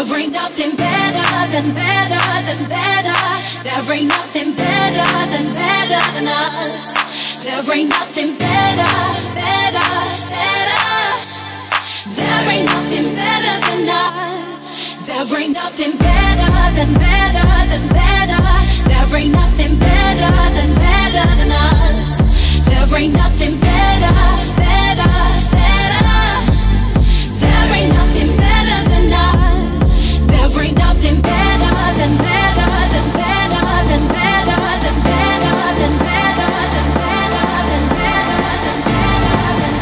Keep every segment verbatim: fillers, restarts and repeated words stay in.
There ain't nothing better than better than better. There ain't nothing better than better than us. There ain't nothing better, better, better. There ain't nothing better than us. There ain't nothing better than better than better. There ain't nothing better than better than us. There ain't nothing better, better, better. There ain't nothing better than us. There ain't nothing better than better than better than better than better than better than better than better than better than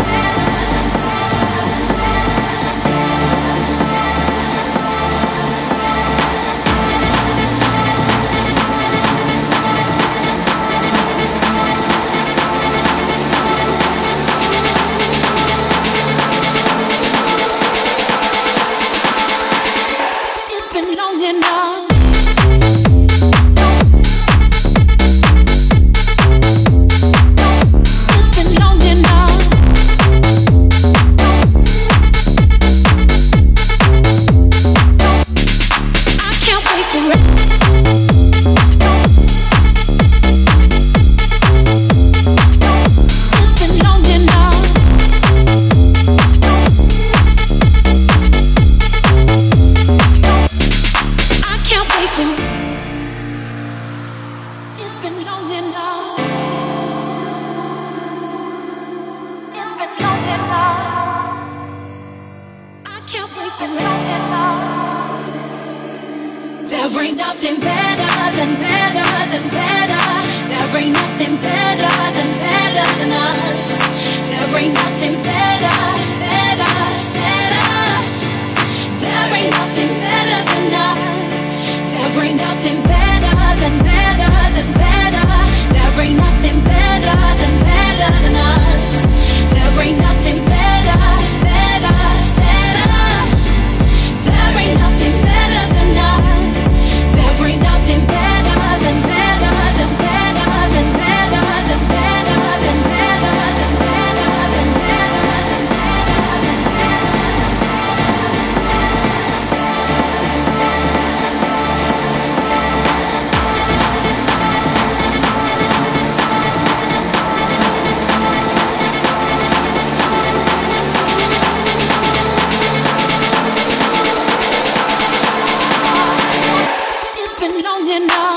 long enough.